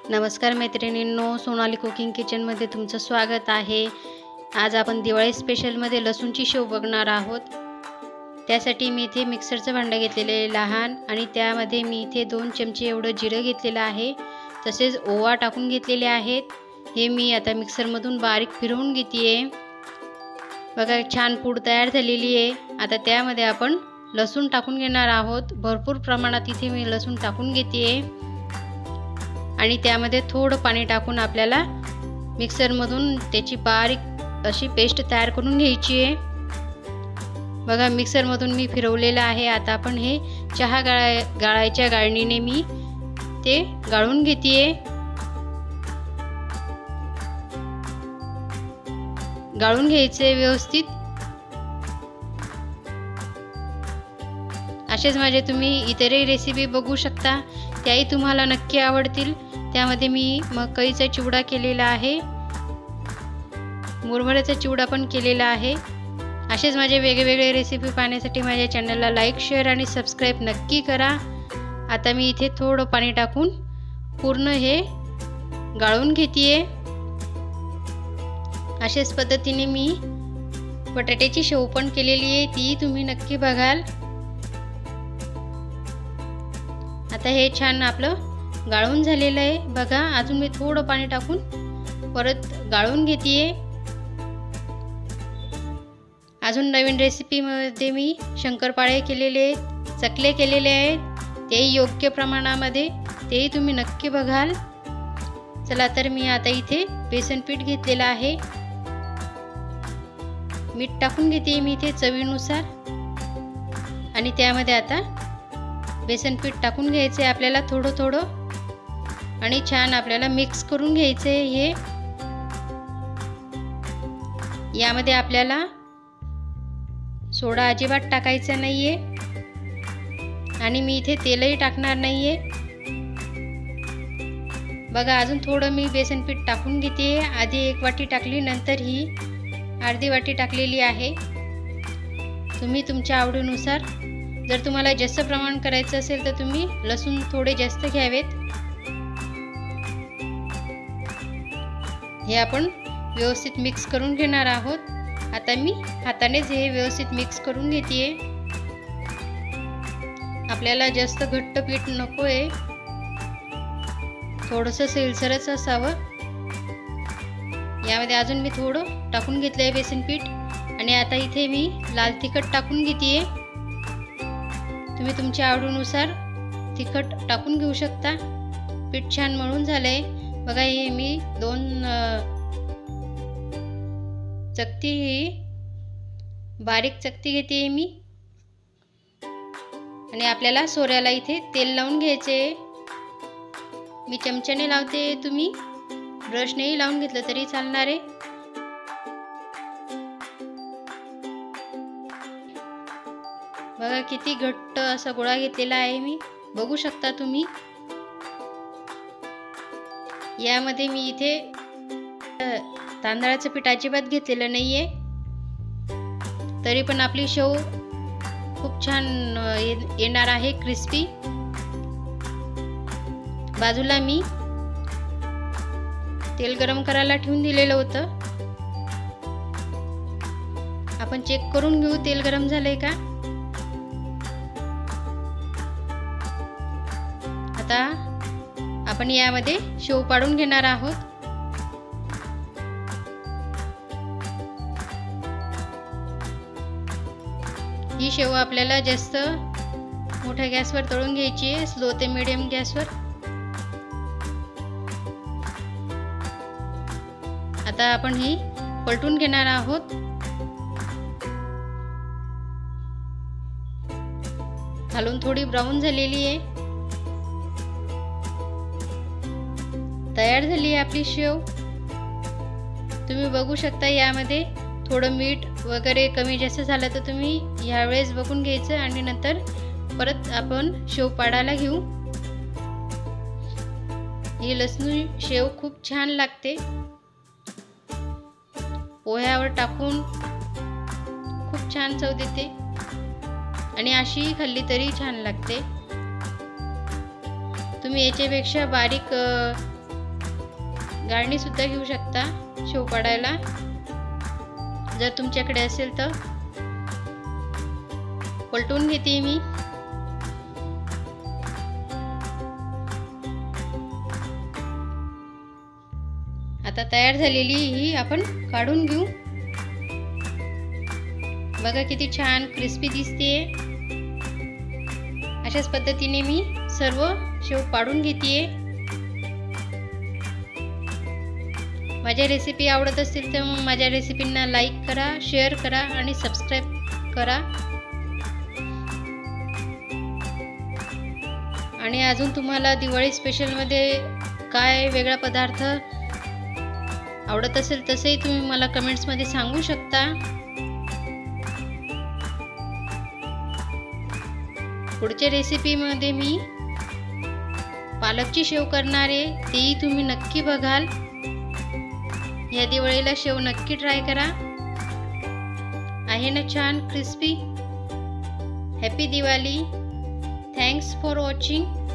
नमस्कार मैत्रिणींनो, सोनाली कुकिंग किचनमध्ये तुमचं स्वागत आहे। आज आपण दिवाळी स्पेशलमध्ये लसूणची शेव बघणार आहोत। त्यासाठी मी इथे मिक्सरचं भांडं घेतलेले आहे लहान, आणि त्यामध्ये मी इथे 2 चमचे एवढं जिरं घेतलेलं आहे, तसेच ओवा टाकून घेतलेले आहेत। हे मी आता मिक्सरमधून बारीक फिरवून घेते। बघा छान पूड तयार झालेली आहे। आता त्यामध्ये आपण लसूण टाकून घेणार आहोत। भरपूर प्रमाणात इथे मी लसूण टाकून घेते आणि त्यामध्ये थोडं पाणी टाकून आपल्याला मिक्सरमधून त्याची बारीक अशी पेस्ट तयार करून घ्यायची आहे। बघा मिक्सरमधून मी फिरवलेलं आहे। आता आपण हे चहा गाळायच्या गाळणीने मी ते गाळून घेते। गाळून घ्यायचे व्यवस्थित। असेच माझे तुम्ही इतरही रेसिपी बघू शकता, त्याही तुम्हाला नक्की आवडतील। त्यामध्ये मी मकईचा चिवडा केलेला आहे, मुरमुऱ्याचा चिवडा पण केलेला आहे। असेच माझे वेगवेगळे रेसिपी पाहण्यासाठी माझ्या चॅनलला लाईक, शेअर आणि सबस्क्राईब नक्की करा। आता मी इथे थोडं पाणी टाकून पूर्ण हे गाळून घेते। अशाच पद्धतीने मी बटाट्याची शेव पण केलेली आहे, ती तुम्ही नक्की बघाल। आता हे छान आपलं गाळून झालेलं आहे। बघा अजून मी थोडं पाणी टाकून परत गाळून घेते। अजून नवीन रेसिपीमध्ये मी शंकरपाळे केलेले आहेत, चकले केलेले आहेत, तेही योग्य प्रमाणामध्ये, तेही तुम्ही नक्की बघाल। चला तर मी आता इथे बेसन पीठ घेतलेलं आहे, मीठ टाकून घेते मी इथे चवीनुसार, आणि त्यामध्ये आता बेसन पीठ टाकून घ्यायचे आपल्याला थोडं थोडं, आणि छान आपल्याला मिक्स करून घ्यायचे। हे यामध्ये आपल्याला सोडा अजिबात टाकायचा नाहीये, आणि मी इथे तेलही टाकणार नाहीये। बघा अजून थोडं मी बेसन पीठ टाकून घेते। आधी 1 वाटी टाकली, नंतर ही अर्धी वाटी टाकलेली आहे। तुम्ही तुमच्या आवडीनुसार, जर तुम्हाला जास्त प्रमाण करायचं असेल तर तुम्ही लसूण थोडे जास्त घ्यावेत। हे आपण व्यवस्थित मिक्स करून घेणार आहोत। आता मी हातानेच हे व्यवस्थित मिक्स करून घेते। आपल्याला जास्त घट्ट पीठ नकोय, थोडंसं सैलसरच असावं। यामध्ये अजून मी थोडं टाकून घेतलंय बेसन पीठ, आणि आता इथे मी लाल तिखट टाकून घेते। तुम्ही तुमच्या आवडीनुसार तिखट टाकून घेऊ शकता। पीठ छान मळून झालंय। बघा हे मी 2 चकती, बारीक चकती घेते मी, आणि आपल्याला सोऱ्याला इथे तेल लावून घ्यायचे। मी चमच्याने लावते, तुम्ही ब्रशनेही लावून घेतलं तरी चालणार आहे। बघा किती घट्ट असा गोळा घेतलेला आहे मी, बघू शकता तुम्ही। यामध्ये मी इथे तांदळाचं पीठ अजिबात घेतलेलं नाहीये, तरी पण आपली शेव खूप छान येणार आहे, क्रिस्पी। बाजूला मी तेल गरम करायला ठेवून दिलेलं होतं। आपण चेक करून घेऊ तेल गरम झालंय का। आता आपण यामध्ये शेव पाडून घेणार आहोत। ही शेव आपल्याला जास्त मोठ्या गॅसवर तळून घ्यायची आहे, स्लो ते मीडियम गॅसवर। आता आपण ही पलटून घेणार आहोत। खालून थोडी ब्राऊन झालेली आहे, तयार झाली आहे आपली शेव। तुम्ही बघू शकता यामध्ये थोडं मीठ वगैरे कमी जास्त झालं तर तुम्ही यावेळेस बघून घ्यायचं, आणि नंतर परत आपण शेव पाडायला घेऊ। ही लसूण शेव खूप छान लागते, पोह्यावर टाकून खूप छान चव देते, आणि अशी खाल्ली तरी छान लागते। तुम्ही याच्यापेक्षा बारीक गाळणी सुद्धा घेऊ शकता शेव पाडायला जर तुमच्याकडे असेल तर। पलटवून घेते मी। आता तयार झालेली ही आपण काढून घेऊ। बघा किती छान क्रिस्पी दिसते। अशाच पद्धतीने मी सर्व शेव पाडून घेते। माझ्या रेसिपी आवडत असतील तर माझ्या रेसिपींना लाईक करा, शेअर करा आणि सबस्क्राईब करा। आणि अजून तुम्हाला दिवाळी स्पेशलमध्ये काय वेगळा पदार्थ आवडत असेल तसेही तुम्ही मला कमेंट्समध्ये सांगू शकता। पुढच्या रेसिपीमध्ये मी पालकची शेव करणार आहे, तेही तुम्ही नक्की बघाल। या दिवाळीला शेव नक्की ट्राय करा। आहे ना छान crispy. Happy Diwali. Thanks for watching.